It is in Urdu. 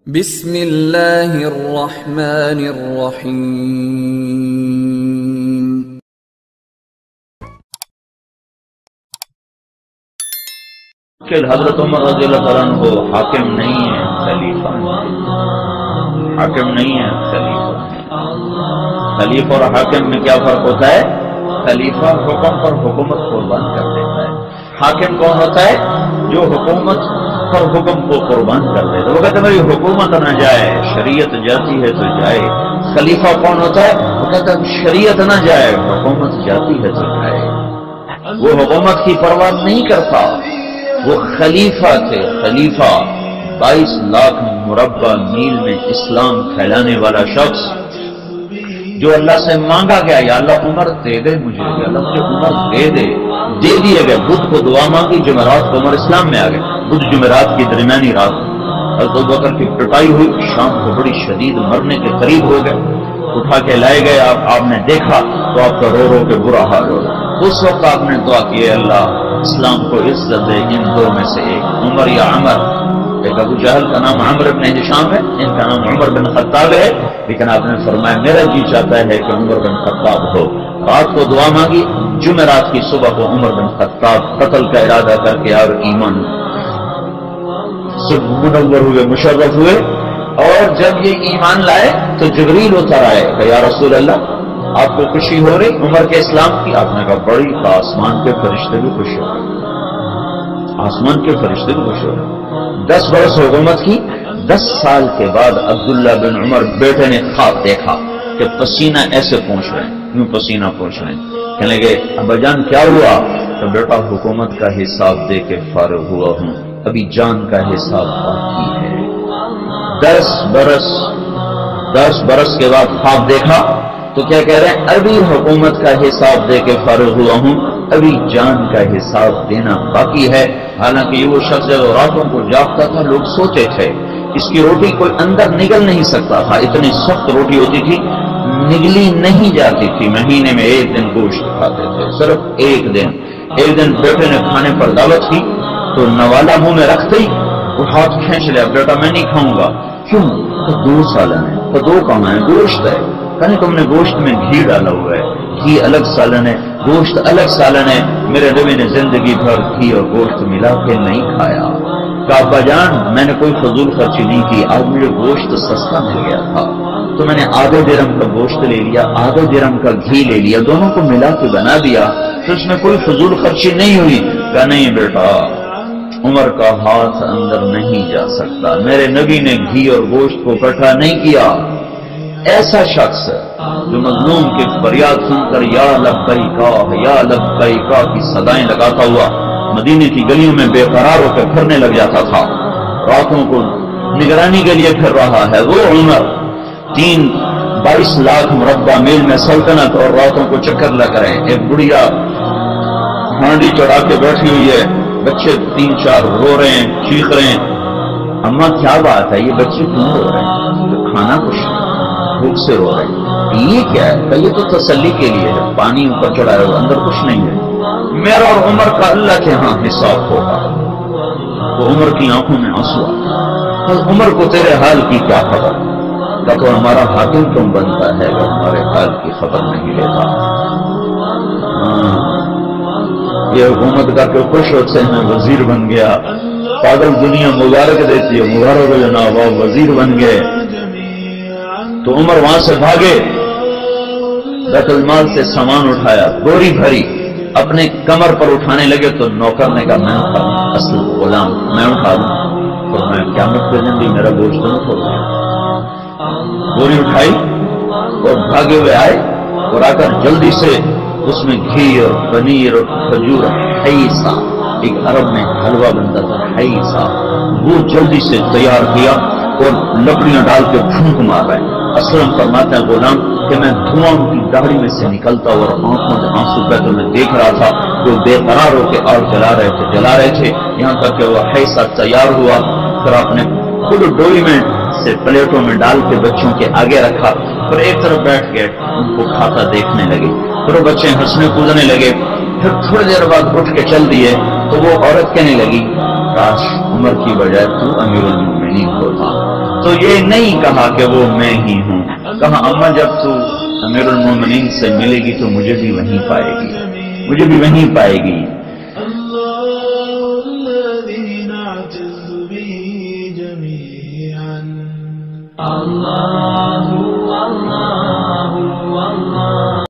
بسم اللہ الرحمن الرحیم۔ کہ حضرت عمر رضی اللہ عنہ کو حاکم نہیں ہے، خلیفہ حاکم نہیں ہے، خلیفہ اور حاکم میں کیا فرق ہوتا ہے؟ خلیفہ حکم پر حکومت قربان کر دیتا ہے، حاکم کون ہوتا ہے؟ جو حکومت پر حکم کو قربان کر دیتا ہے، وہ کہتے ہیں میری حکومت نہ جائے، شریعت جاتی ہے تو جائے۔ خلیفہ کون ہوتا ہے؟ وہ کہتا ہے شریعت نہ جائے، حکومت جاتی ہے تو جائے۔ وہ حکومت کی پرواہ نہیں کرتا، وہ خلیفہ تھے، خلیفہ 22 لاکھ مربع میل میں اسلام پھیلانے والا شخص، جو اللہ سے مانگا گیا یا اللہ عمر دے دے مجھے، یا اللہ مجھے عمر دے دے، دے دیے گئے۔ بدھ کو دعا مانگی، جمعرات کو عمر اسلام میں آ گئے۔ بدھ جمعرات کی درمیانی رات حضرت ابوبکر کی پٹائی ہوئی، شام کو بڑی شدید مرنے کے قریب ہو گئے، اٹھا کے لائے گئے، آپ نے دیکھا تو آپ کا رو رو کے برا حال ہو گیا۔ اس وقت آپ نے دعا کی، اللہ اسلام کو عزت دے، ان دو میں سے ایک، عمر یا عمر۔ ایک ابو جہل کا نام عمر بن ہشام ہے، ان کا نام عمر بن خطاب ہے، لیکن آپ نے فرمایا میرا جی چاہتا ہے کہ عمر بن خطاب ہو۔ رات کو دعا مانگی، جمعرات کی صبح کو عمر بن خطاب قتل کا ارادہ کر کے اور ایمان سے منور ہوئے، مشرف ہوئے۔ اور جب یہ ایمان لائے تو جبریل اتر آئے کہ یا رسول اللہ آپ کو خوشی ہو رہی عمر کے اسلام کی؟ آپ نے کہا بڑی، آسمان کے فرشتے بھی خوش ہو رہے، آسمان کے فرشتے بھی خوش ہو رہے۔ 10 برس حکومت کی، 10 سال کے بعد عبداللہ بن عمر بیٹے نے خواب دیکھا کہ پسینہ ایسے پہنچ رہے ہیں، یوں پسینہ پہنچ رہے ہیں۔ کہنے لگے ابا جان کیا ہوا؟ تو بیٹا حکومت کا حساب دے کے فارغ ہوا ہوں، ابھی جان کا حساب باقی ہے۔ 10 برس کے بعد خواب دیکھا تو کیا کہہ رہے ہیں؟ ابھی حکومت کا حساب دے کے فارغ ہوا ہوں، ابھی جان کا حساب دینا باقی ہے۔ حالانکہ یہ وہ شخص جو راتوں کو جاگتا تھا، لوگ سوتے تھے اس کی روٹی کوئی اندر نگل نہیں سکتا تھا، اتنی سخت روٹی ہوتی تھی، نگلی نہیں جاتی تھی۔ مہینے میں 1 دن گوشت کھاتے تھے، صرف 1 دن۔ ایک دن بیٹے نے کھانے پر دعوت کی تو نوالا منہ میں رکھتے ہی وہ ہاتھ کھینچ لیا، بیٹا میں نہیں کھاؤں گا۔ کیوں؟ تو 2 سالن ہے، تو 2 کہاں ہے؟ گوشت ہے۔ کہنے تم نے گوشت میں گھی ڈالا ہوا ہے، گھی الگ سالن ہے، گوشت الگ سالن ہے۔ میرے نبی نے زندگی بھر گھی اور گوشت ملا کے نہیں کھایا۔ کہا ابا جان میں نے کوئی فضول خرچی نہیں کی، آج مجھے گوشت سستا مل گیا تھا تو میں نے آدھے درہم کا گوشت لے لیا، آدھے درہم کا گھی لے لیا، دونوں کو ملا کے بنا دیا، تو اس میں کوئی فضول خرچی نہیں ہوئی۔ کہا نہیں بیٹا، عمر کا ہاتھ اندر نہیں جا سکتا، میرے نبی نے گھی اور گوشت کو اکٹھا نہیں کیا۔ ایسا شخص جو مظلوم کی فریاد سن کر یا لبیکا کی صدائیں لگاتا ہوا مدینے کی گلیوں میں بے قرار ہو کے پھرنے لگ جاتا تھا، راتوں کو نگرانی کے لیے پھر رہا ہے، وہ عمر 22 لاکھ مربع میل میں سلطنت اور راتوں کو چکر لگ رہے ہیں۔ ایک بڑھیا ہانڈی چڑھا کے بیٹھی ہوئی ہے، بچے 3-4 رو رہے ہیں، چیخ رہے ہیں، اماں کیا بات ہے، یہ بچے کیوں رو رہے ہیں؟ کھانا کچھ بھوک سے رو رہے ہیں۔ یہ کیا ہے؟ کہ یہ تو تسلی کے لیے ہے، پانی اوپر چڑھا ہے، اندر کچھ نہیں ہے۔ میرا اور عمر کا اللہ کے ہاں حساب ہوگا۔ تو عمر کی آنکھوں میں آنسو آ، عمر کو تیرے حال کی کیا خبر؟ کہ تو ہمارا حاکم کیوں بنتا ہے اگر ہمارے حال کی خبر نہیں لیتا؟ یہ حکومت کا کہ خوش ہوتے ہیں وزیر بن گیا، پاگل دنیا مبارک دیتی ہے، مبارک ہو جناب وزیر بن گئے۔ تو عمر وہاں سے بھاگے، بیت المال سے سامان اٹھایا، بوری بھری، اپنے کمر پر اٹھانے لگے تو نوکر نے کہا میں اٹھا لوں، اصل غلام میں اٹھا لوں، تو میں قیامت کے دن بھی میرا گوشت نہ چھوڑ دیا۔ بوری اٹھائی اور بھاگے ہوئے آئے اور آ کر جلدی سے اس میں گھی اور پنیر اور کھجور، حیسا ایک عرب میں حلوہ بنتا تھا، حیسا، وہ جلدی سے تیار کیا اور لکڑیاں ڈال کے پھونک مار رہے ہیں۔ اسلم فرماتے ہیں غلام کہ میں دھواں ان کی داڑھی میں سے نکلتا اور آنکھوں سے آنسو بہتے میں دیکھ رہا تھا، وہ بے قرار ہو کے آگ جلا رہے تھے، یہاں تک کہ وہ حیسا تیار ہوا، پھر آپ نے خود ڈوئی میں سے پلیٹوں میں ڈال کے بچوں کے آگے رکھا، پھر ایک طرف بیٹھ گئے ان کو کھاتا دیکھنے لگے، پھر وہ بچے ہنسنے کودنے لگے، پھر تھوڑی دیر بعد اٹھ کے چل دیے تو وہ عورت کہنے لگی کاش عمر کی بجائے تو امیر المومنین ہوتا، تو یہ نہیں کہا کہ وہ میں ہی ہوں، کہا اما جب تو امیر المومنین سے ملے گی تو مجھے بھی وہیں پائے گی، مجھے بھی وہیں پائے گی۔ اللہ اللہ اللہ